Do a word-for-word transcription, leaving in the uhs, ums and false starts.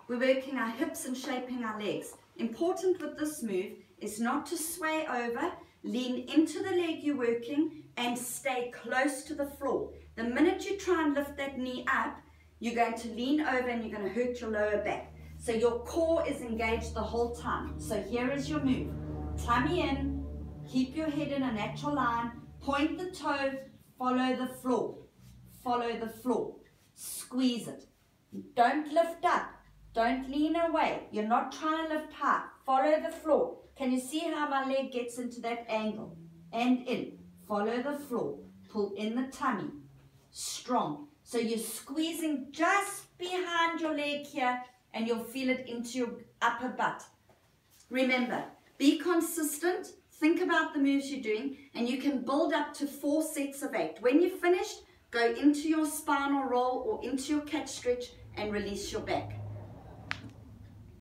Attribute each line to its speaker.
Speaker 1: we're working our hips and shaping our legs. Important with this move is not to sway over, lean into the leg you're working and stay close to the floor. The minute you try and lift that knee up, you're going to lean over and you're going to hurt your lower back. So your core is engaged the whole time. So here is your move. Tummy in, keep your head in a natural line, point the toe, follow the floor. Follow the floor. Squeeze it. Don't lift up. Don't lean away. You're not trying to lift high. Follow the floor. Can you see how my leg gets into that angle? And in. Follow the floor. Pull in the tummy. Strong. So you're squeezing just behind your leg here and you'll feel it into your upper butt. Remember, be consistent. Think about the moves you're doing and you can build up to four sets of eight. When you're finished, go into your spinal roll or into your cat stretch and release your back.